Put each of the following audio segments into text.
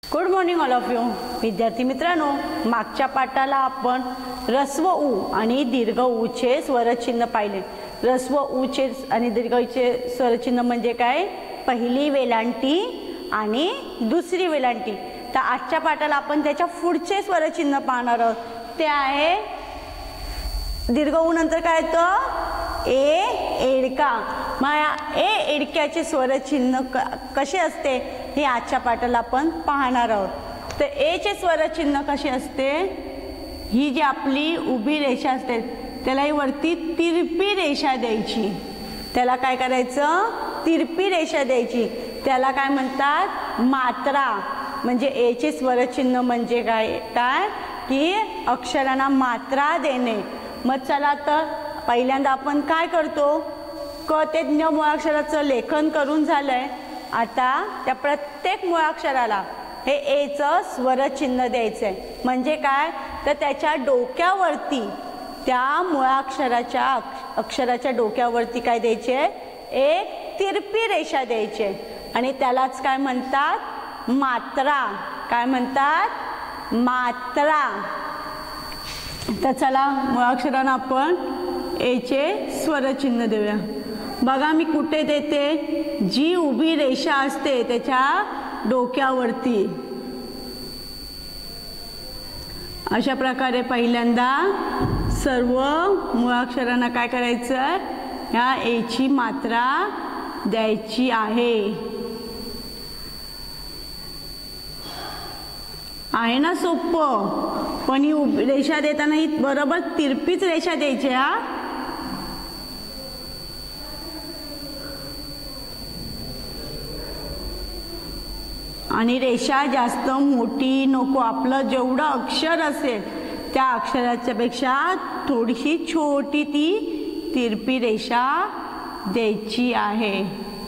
Good morning all of you. विद्यार्थी मित्रांनो, मागच्या पाठाला आपण ऱ्हस्व उ आणि दीर्घ ऊचे स्वरचिन्ह पाहिले. ऱ्हस्व ऊचे आणि दीर्घ ऊचे स्वरचिन्ह म्हणजे काय? पहिली वेलांटी आणि दुसरी वेलांटी. तर आजच्या पाठाला आपण त्याच्या पुढचे स्वरचिन्ह पाहणार आहोत. ते आहे दीर्घ ऊ नंतर काय येतं? ए एडका. मग ए एडक्याचे स्वरचिन्ह कसे असते हे आजच्या पाठाला आपण पाहणार आहोत. तर ए चे स्वरचिन्ह कसे असते? ही जी आपली उभी रेषा असते त्याला ही वरती तिरपी रेषा द्यायची. त्याला काय करायचं? तिरपी रेषा द्यायची. त्याला काय म्हणतात? मात्रा. म्हणजे ए चे स्वरचिन्ह म्हणजे काय की अक्षरांना मात्रा देणे. मग चला तर पहिल्यांदा आपण काय करतो? क ते ज्ञ मुळाक्षराचं लेखन करून झालंय. आता त्या प्रत्येक मुळाक्षराला हे ए चं स्वरचिन्ह द्यायचंय. म्हणजे काय? तर त्याच्या डोक्यावरती त्या मुळाक्षराच्या अक्षराच्या डोक्यावरती काय द्यायचे? एक तिरपी रेषा द्यायची आणि त्यालाच काय म्हणतात? मात्रा. काय म्हणतात? मात्रा. तर चला मुळाक्षरांना आपण ए चे स्वरचिन्ह देऊया. बघा मी कुठे देते? जी उभी रेषा असते त्याच्या डोक्यावरती. अशा प्रकारे पहिल्यांदा सर्व मुळाक्षरांना काय करायचं? ह्या ए ची मात्रा द्यायची आहे. आहे ना सोपं? पण ही रेषा देताना ही बरोबर तिरपीच रेषा द्यायची. हा आणि रेषा जास्त मोठी नको. आपलं जेवढं अक्षर असेल त्या अक्षराच्या पेक्षा थोडीशी छोटी ती तिरपी रेषा द्यायची आहे.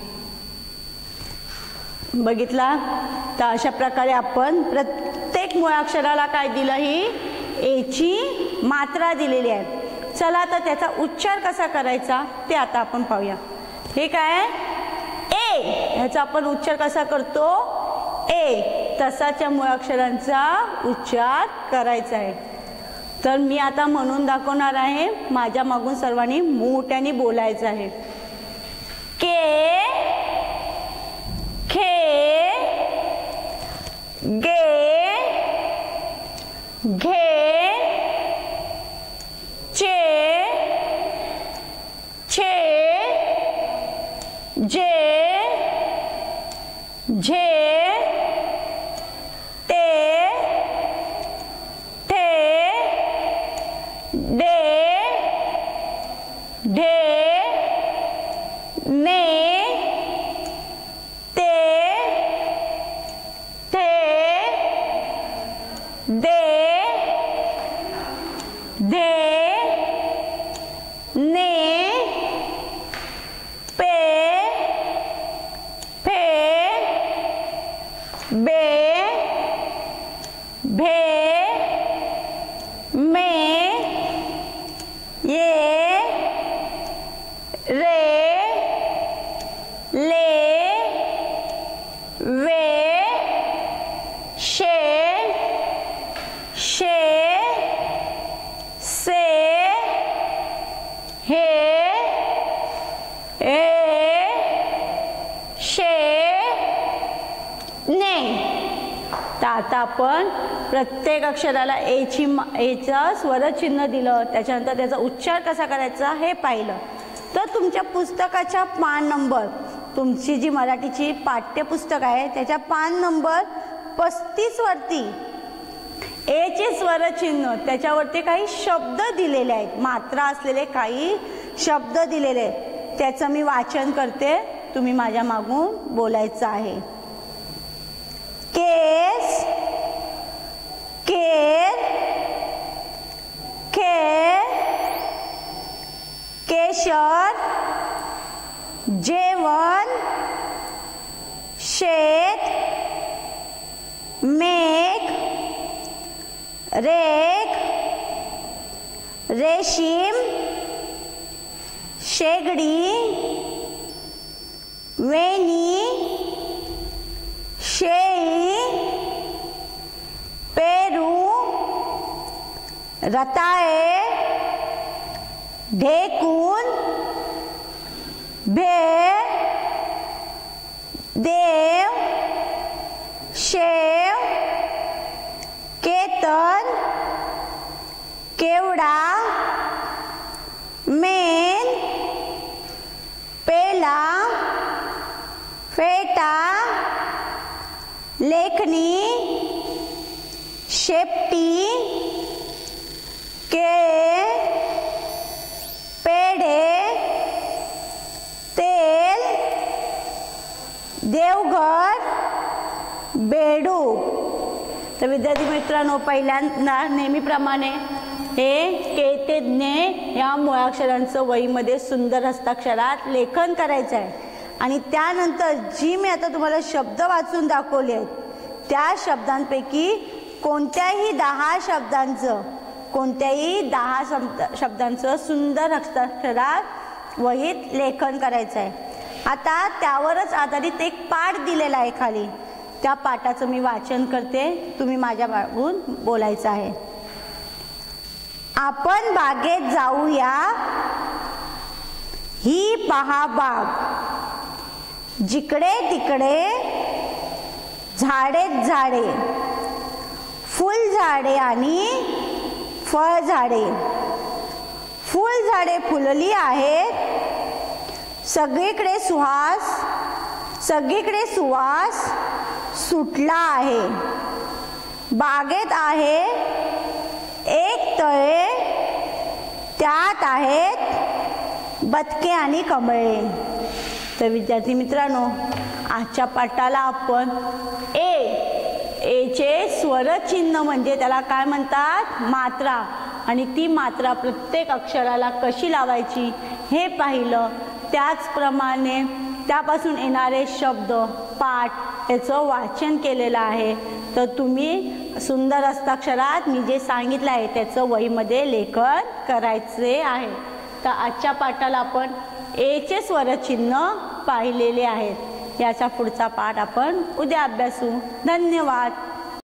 बघितला? तर अशा प्रकारे आपण प्रत्येक मुळाक्षराला काय दिलं? ही ए ची मात्रा दिलेली आहे. चला तर त्याचा उच्चार कसा करायचा ते आता आपण पाहूया. हे काय? ए. ह्याचा आपण उच्चार कसा करतो? ए. तसाच्या मुळाक्षरांचा उच्चार करायचा आहे. तर मी आता म्हणून दाखवणार आहे. माझ्या मागून सर्वांनी मोठ्याने बोलायचं आहे. के, खे, गे, घे, चे, छे, जे, झे, आता आपण प्रत्येक अक्षराला ए चं स्वरचिन्ह दिलं. त्याच्यानंतर त्याचा उच्चार कसा करायचा हे पाहिलं. तर तुमच्या पुस्तकाच्या पान नंबर, तुमची जी मराठीची पाठ्यपुस्तक आहे त्याच्या पान नंबर 35 वरती ए चे स्वरचिन्ह त्याच्यावरती काही शब्द दिलेले आहेत. मात्रा असलेले काही शब्द दिलेले आहेत. त्याचं मी वाचन करते. तुम्ही माझ्या मागून बोलायचं आहे. केस, केर, खेर, केशर, जेवण, शेत, मेघ, रेख, रेशीम, शेगडी, वेणी, शेळी, रताळे, ढेकूण, भेळ, देव, शेव, केतन, केवडा, मेण, पेला, फेटा, लेखनी, शेपटी, केळे, पेढे, तेल, देवघर, बेडूक. तर विद्यार्थी मित्रांनो, पहिल्यांदा नेहमीप्रमाणे हे के ते ज्ञे या मुळाक्षरांचं वहीमध्ये सुंदर हस्ताक्षरात लेखन करायचं आहे. आणि त्यानंतर जी मी आता तुम्हाला शब्द वाचून दाखवले आहेत त्या शब्दांपैकी कोणत्याही 10 शब्दांचं सुंदर हस्ताक्षरात वहीत लेखन करायचं आहे. आता त्यावरच आधारित एक पाठ दिलेला आहे खाली. त्या पाठाचं मी वाचन करते, तुम्ही माझ्या मागून बोलायचं आहे. आपण बागेत जाऊया, ही पहा बाग, जिकडे तिकडे झाडेच झाडे, फुलझाडे आणि फळझाडे. फुलझाडे फुलली आहेत, सगळीकडे सुवास सुटला आहे. बागेत आहे एक तळे, त्यात आहेत बदके आणि कमळे. तर विद्यार्थी मित्रांनो, आजच्या पाठाला आपण एचे स्वरचिन्ह म्हणजे त्याला काय म्हणतात, मात्रा, आणि ती मात्रा प्रत्येक अक्षराला कशी लावायची हे पाहिलं. त्याचप्रमाणे त्यापासून येणारे शब्द पाठ याचं वाचन केलेलं आहे. तर तुम्ही सुंदर हस्ताक्षरात मी जे सांगितलं आहे त्याचं वहीमध्ये लेखन करायचे आहे. तर आजच्या पाठाला आपण एचे स्वरचिन्ह पाहिलेले आहेत. याचा पुढचा पाठ आपण उद्या अभ्यासू. धन्यवाद.